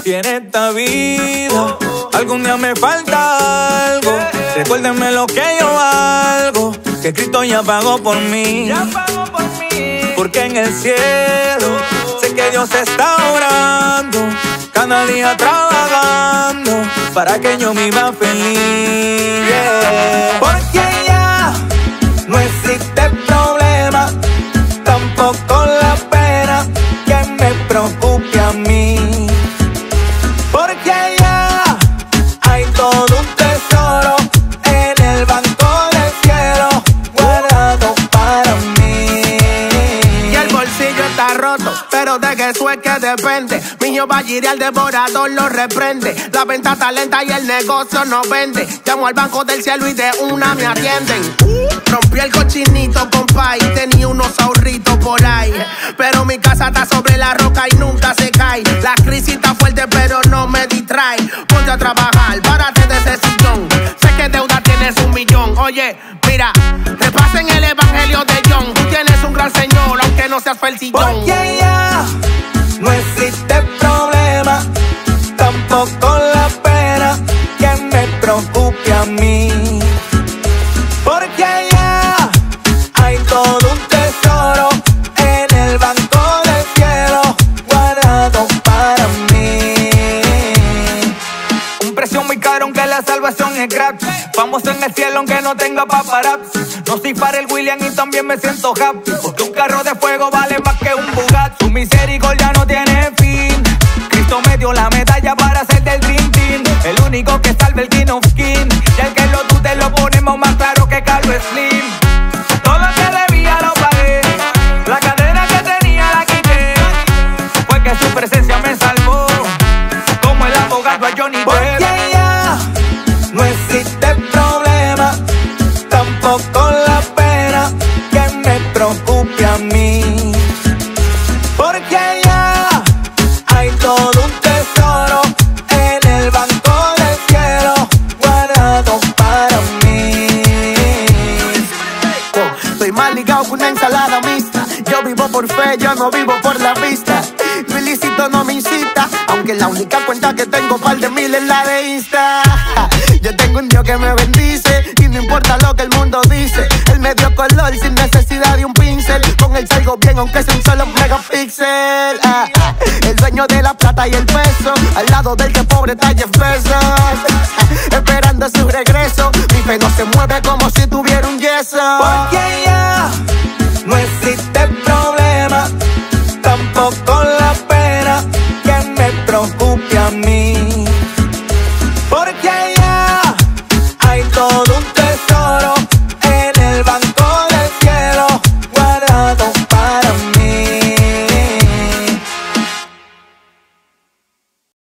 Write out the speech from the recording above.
Y en esta vida algún día me falta algo. Recuérdenme lo que yo valgo, que Cristo ya pagó por mí. Porque en el cielo sé que Dios está orando, cada día trabajando para que yo viva feliz. Porque ya no existe problema, tampoco la pena que me preocupe a mí. Porque ya hay todo un tesoro en el banco del cielo guardado para mí. Y el bolsillo está roto, pero de que eso es que depende. Mi Jehová Jireh al devorador lo reprende. La venta está lenta y el negocio no vende. Llamo al banco del cielo y de una me atienden. Rompí el cochinito, compa, y tenía unos ahorritos por ahí. Pero mi casa está sobre la roca y nunca se cae. La crisis está fuerte pero no me distrae. Ponte a trabajar, párate de ese sillón. Sé que deuda tienes 1 millón. Oye, mira, repasen el evangelio de John. Tú tienes un gran señor, aunque no seas felcillón. Porque ya no existe problema, tampoco la pena que me preocupe a mí. Porque ya hay todo un tesoro en el banco del cielo guardado para mí. Un precio muy caro aunque la salvación es gratis. Famoso en el cielo aunque no tenga paparazzi. No soy para el William y también me siento happy, porque un carro de fuego vale más que un Bugatti. Su misericordia no tiene fin. Cristo me dio la medalla para ser del Dream Team. El único que salva el King of King. Y al que lo dude lo ponemos más claro que Carlos Slim. Todo lo que debía lo pagué, la cadena que tenía la quité. Fue que su presencia me salvó, como el abogado a Johnny Depp. Porque ya no existe problema, tampoco la pena que me preocupe a mí. Porque ya hay todo un tesoro en el banco del cielo guardado para mí. Estoy mal ligado con una ensalada mixta. Yo vivo por fe, yo no vivo por la vista. Lo ilícito no me incita, aunque la única cuenta que tengo par de mil es la de Insta. Yo tengo un Dios que me bendice y no importa lo que el mundo dice. Él me dio color sin necesidad de un pincel. Con él salgo bien aunque sea un solo megapíxel. El dueño de la plata y el peso, al lado del que pobre está Jeff Bezos. Esperando su regreso, mi fe no se mueve como si tuviera un yeso. Porque ya